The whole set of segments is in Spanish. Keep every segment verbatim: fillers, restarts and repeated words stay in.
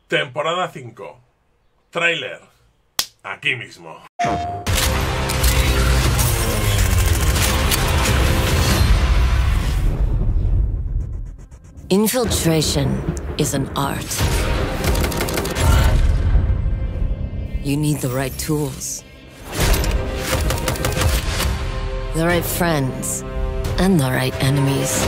Temporada cinco. Tráiler. Aquí mismo. Infiltration is an art. You need the right tools, the right friends, and the right enemies.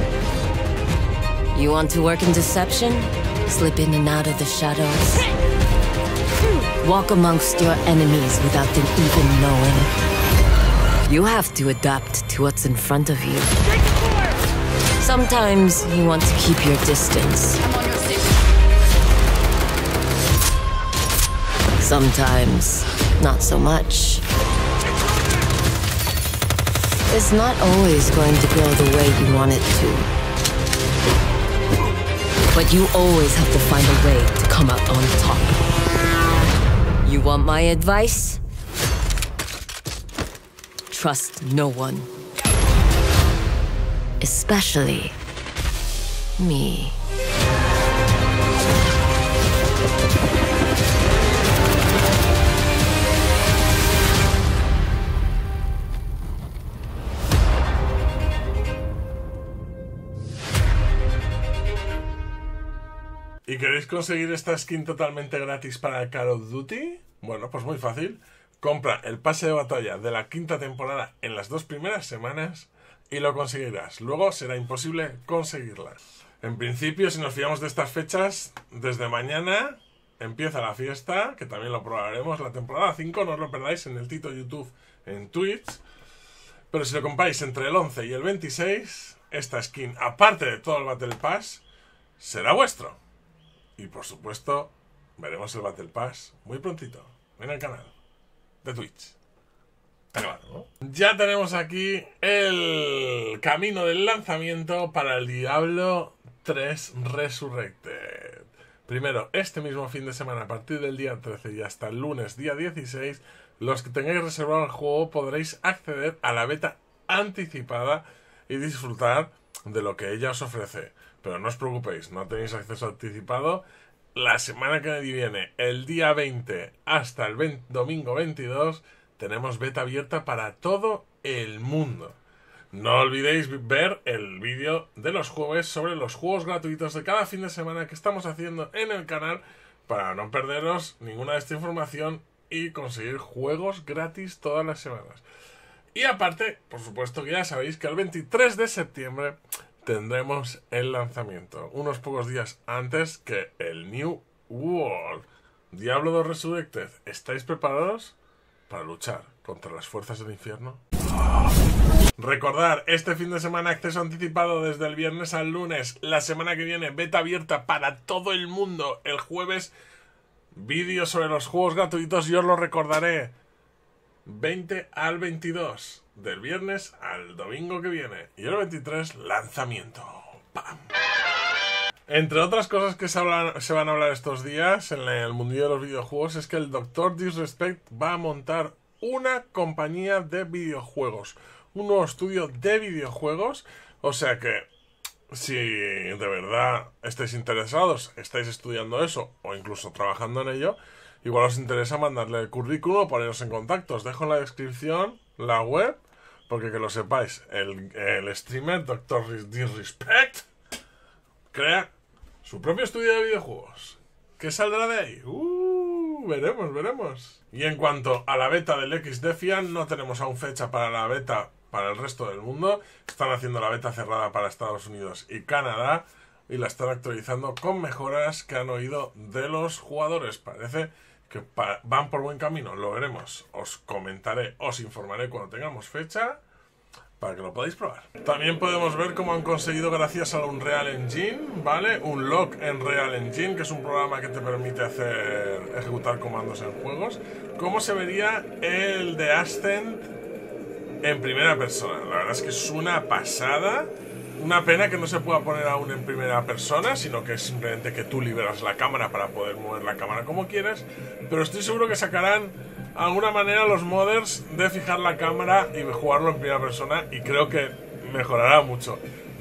You want to work in deception? Slip in and out of the shadows. Walk amongst your enemies without them even knowing. You have to adapt to what's in front of you. Sometimes you want to keep your distance. I'm on your station. Sometimes, not so much. It's not always going to go the way you want it to. But you always have to find a way to come out on top. You want my advice? Trust no one. Especially me. ¿Y queréis conseguir esta skin totalmente gratis para el Call of Duty? Bueno, pues muy fácil. Compra el pase de batalla de la quinta temporada en las dos primeras semanas y lo conseguirás. Luego será imposible conseguirla. En principio, si nos fiamos de estas fechas, desde mañana empieza la fiesta, que también lo probaremos, la temporada cinco, no os lo perdáis en el Tito YouTube, en Twitch. Pero si lo compráis entre el once y el veintiséis, esta skin, aparte de todo el Battle Pass, será vuestro. Y por supuesto, veremos el Battle Pass muy prontito en el canal de Twitch. Claro, ¿no? Ya tenemos aquí el camino del lanzamiento para el Diablo tres Resurrected. Primero, este mismo fin de semana, a partir del día trece y hasta el lunes día dieciséis, los que tengáis reservado el juego podréis acceder a la beta anticipada y disfrutar de lo que ella os ofrece. Pero no os preocupéis, no tenéis acceso anticipado. La semana que viene, el día veinte hasta el veinte, domingo veintidós, tenemos beta abierta para todo el mundo. No olvidéis ver el vídeo de los jueves sobre los juegos gratuitos de cada fin de semana que estamos haciendo en el canal para no perderos ninguna de esta información y conseguir juegos gratis todas las semanas. Y aparte, por supuesto que ya sabéis que el veintitrés de septiembre tendremos el lanzamiento, unos pocos días antes que el New World. Diablo dos Resurrected, ¿estáis preparados para luchar contra las fuerzas del infierno? Recordad, este fin de semana acceso anticipado desde el viernes al lunes. La semana que viene beta abierta para todo el mundo. El jueves vídeos sobre los juegos gratuitos, yo os lo recordaré. veinte al veintidós. Del viernes al domingo que viene. Y el veintitrés, lanzamiento. ¡Pam! Entre otras cosas que se, hablan, se van a hablar estos días en el mundillo de los videojuegos es que el doctor Disrespect va a montar una compañía de videojuegos. Un nuevo estudio de videojuegos. O sea que, si de verdad estáis interesados, estáis estudiando eso o incluso trabajando en ello, igual os interesa mandarle el currículum o poneros en contacto. Os dejo en la descripción la web, porque que lo sepáis, el, el streamer doctor Disrespect crea su propio estudio de videojuegos. ¿Qué saldrá de ahí? Uh, veremos, veremos. Y en cuanto a la beta del X-Defiant, no tenemos aún fecha para la beta para el resto del mundo. Están haciendo la beta cerrada para Estados Unidos y Canadá y la están actualizando con mejoras que han oído de los jugadores. Parece que van por buen camino, lo veremos. Os comentaré, os informaré cuando tengamos fecha para que lo podáis probar. También podemos ver cómo han conseguido, gracias a Unreal Engine, ¿vale? Un lock en Unreal Engine, que es un programa que te permite hacer ejecutar comandos en juegos. ¿Cómo se vería el de Ascent en primera persona? La verdad es que es una pasada. Una pena que no se pueda poner aún en primera persona, sino que es simplemente que tú liberas la cámara para poder mover la cámara como quieras. Pero estoy seguro que sacarán alguna manera los modders de fijar la cámara y jugarlo en primera persona, y creo que mejorará mucho.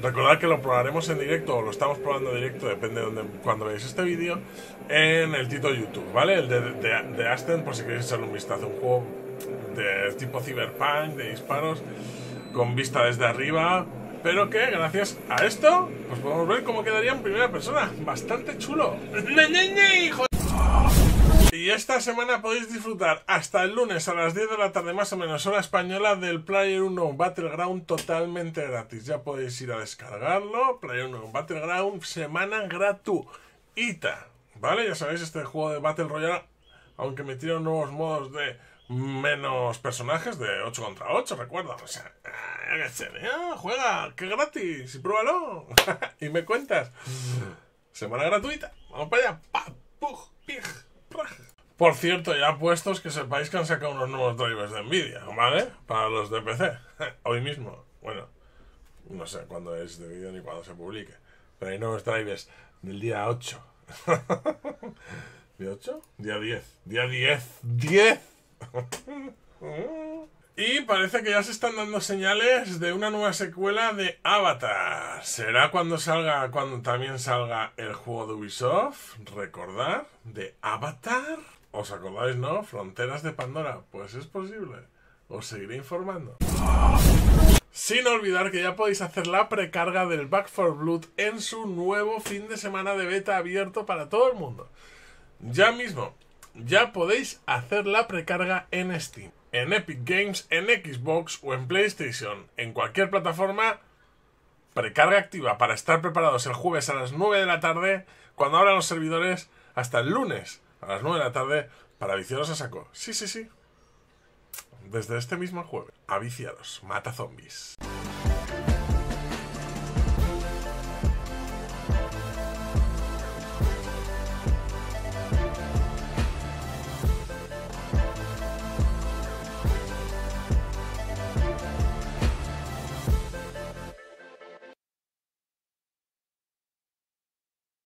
Recordad que lo probaremos en directo, o lo estamos probando en directo, depende de donde, cuando veáis este vídeo, en el Tito YouTube, ¿vale? El de, de, de Ascent, por si queréis echarle un vistazo. Un juego de tipo Cyberpunk, de disparos, con vista desde arriba, pero que gracias a esto, pues podemos ver cómo quedaría en primera persona. Bastante chulo. ¡Hijo! Y esta semana podéis disfrutar hasta el lunes a las diez de la tarde más o menos hora española del PlayerUnknown Battleground totalmente gratis. Ya podéis ir a descargarlo. PlayerUnknown Battleground, semana gratuita, ¿vale? Ya sabéis, este juego de Battle Royale, aunque metieron nuevos modos de menos personajes, de ocho contra ocho, recuerda. O sea, ah, juega, que gratis, y pruébalo. Y me cuentas. Semana gratuita. Vamos para allá. Pa, puj, pij. Por cierto, ya puestos, que sepáis que han sacado unos nuevos drivers de Nvidia, ¿vale? Para los de P C. Hoy mismo. Bueno, no sé cuándo es de vídeo ni cuándo se publique. Pero hay nuevos drivers del día ocho. ¿Día ocho? Día diez. Día diez. ¡diez! Y parece que ya se están dando señales de una nueva secuela de Avatar. ¿Será cuando salga, cuando también salga el juego de Ubisoft? Recordad, de Avatar. ¿Os acordáis, no? Fronteras de Pandora. Pues es posible. Os seguiré informando. Sin olvidar que ya podéis hacer la precarga del Back four Blood en su nuevo fin de semana de beta abierto para todo el mundo. Ya mismo, ya podéis hacer la precarga en Steam, en Epic Games, en Xbox o en PlayStation. En cualquier plataforma, precarga activa para estar preparados el jueves a las nueve de la tarde, cuando abran los servidores, hasta el lunes a las nueve de la tarde, para viciaros a saco. Sí, sí, sí. Desde este mismo jueves. A viciaros. Mata zombies.